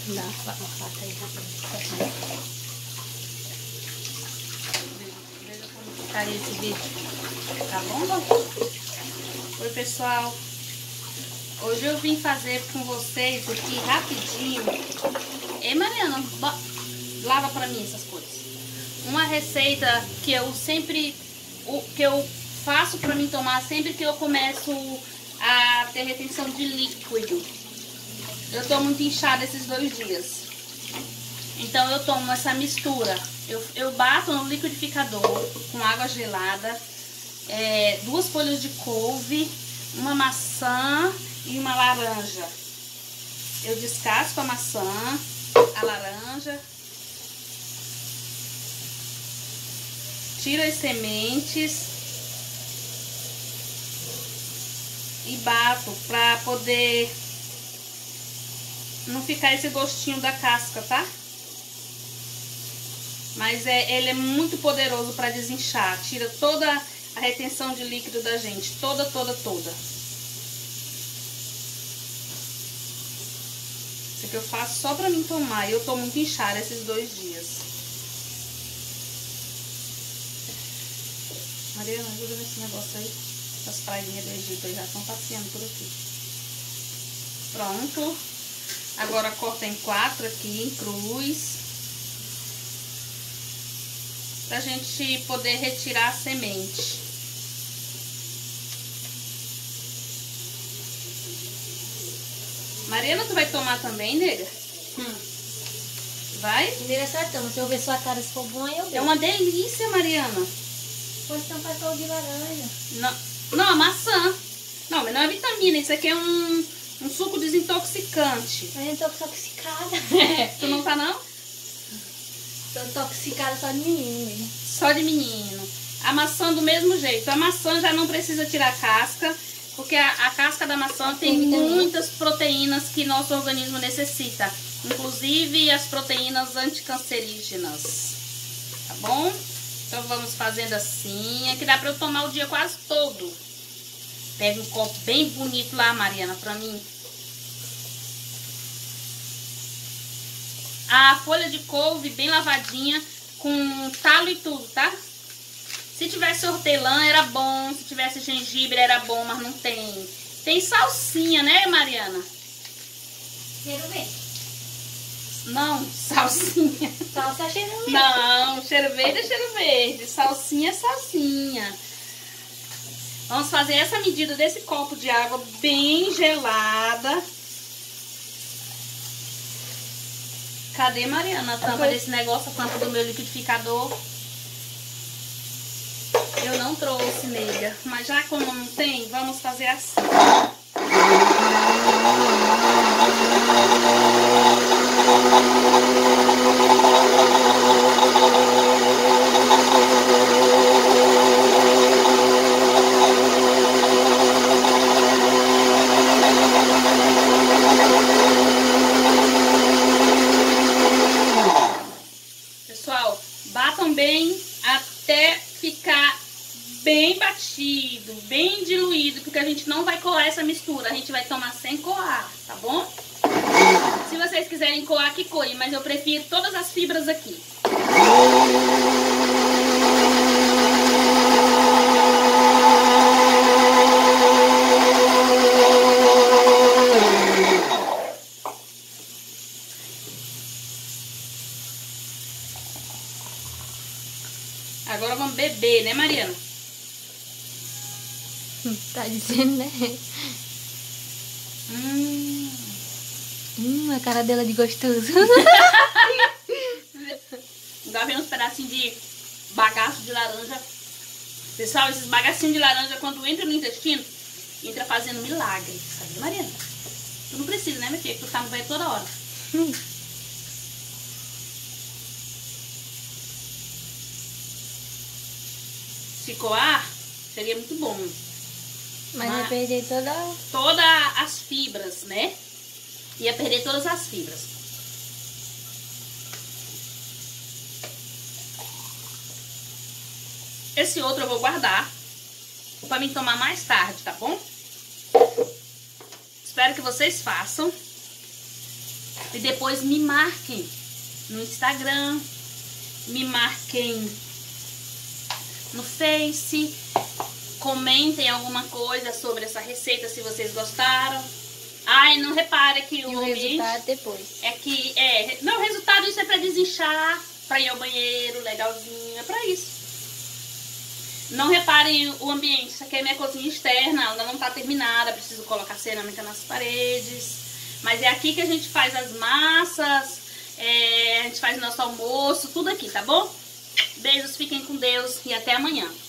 Dá uma faca aí rapidinho. Veja como ficaria esse vídeo. Tá bom? Oi, pessoal. Hoje eu vim fazer com vocês aqui rapidinho. Ei, Mariana, lava pra mim essas coisas. Uma receita que eu sempre... que eu faço pra mim tomar sempre que eu começo a ter retenção de líquido. Eu tô muito inchada esses 2 dias. Então eu tomo essa mistura. Eu bato no liquidificador com água gelada, 2 folhas de couve, uma maçã e uma laranja. Eu descasco a maçã, a laranja, tiro as sementes e bato pra poder não ficar esse gostinho da casca, tá? Mas ele é muito poderoso para desinchar. Tira toda a retenção de líquido da gente. Toda. Isso aqui eu faço só pra mim tomar. E eu tô muito inchada esses 2 dias. Mariana, ajuda nesse negócio aí. Essas prainhas do Egito aí já estão passeando por aqui. Pronto. Agora corta em 4 aqui, em cruz. Pra gente poder retirar a semente. Mariana, tu vai tomar também, nega? Vai? Primeiro é certão, se eu ver sua cara se for bom, eu bebo. É uma delícia, Mariana. Pois então faz caldo de laranja. Não, maçã. Não, mas não é vitamina, isso aqui é um suco desintoxicante. Eu tô intoxicada. Tu não tá, não? Tô intoxicada só de menino mesmo. Só de menino. A maçã do mesmo jeito. A maçã já não precisa tirar casca, porque a casca da maçã tem muitas proteínas que nosso organismo necessita. Inclusive as proteínas anticancerígenas. Tá bom? Então vamos fazendo assim. Aqui dá pra eu tomar o dia quase todo. Pega um copo bem bonito lá, Mariana, pra mim. A folha de couve bem lavadinha, com talo e tudo, tá? Se tivesse hortelã era bom, se tivesse gengibre era bom, mas não tem. Tem salsinha, né, Mariana? Cheiro verde. Não, salsinha. Salsa é cheiro verde. Não, cheiro verde é cheiro verde. Salsinha é salsinha. Vamos fazer essa medida desse copo de água bem gelada. Cadê, Mariana, a tampa desse negócio, a tampa do meu liquidificador? Eu não trouxe, nega. Mas já como não tem, vamos fazer assim. Pessoal, batam bem até ficar bem batido, bem diluído, porque a gente não vai coar essa mistura, a gente vai tomar sem coar, tá bom? Se vocês quiserem coar, que coe, mas eu prefiro todas as fibras aqui. Agora vamos beber, né, Mariana? Tá dizendo, né? A cara dela de gostoso. Agora vem uns pedacinhos de bagaço de laranja. Pessoal, esses bagacinhos de laranja, quando entra no intestino, entra fazendo milagre. Sabe, Mariana? Tu não precisa, né, minha filha? Tu tá no banho toda hora. Se coar, seria muito bom. Mas vai perder todas as fibras, né? Ia perder todas as fibras. Esse outro eu vou guardar pra mim tomar mais tarde, tá bom? Espero que vocês façam. E depois me marquem no Instagram, me marquem no Face, comentem alguma coisa sobre essa receita se vocês gostaram. Ai, não repara que o resultado depois. É que, não, o resultado isso é pra desinchar, pra ir ao banheiro, legalzinho, é pra isso. Não reparem o ambiente, isso aqui é minha cozinha externa, ela não tá terminada, preciso colocar cerâmica nas paredes. Mas é aqui que a gente faz as massas, a gente faz nosso almoço, tudo aqui, tá bom? Beijos, fiquem com Deus e até amanhã.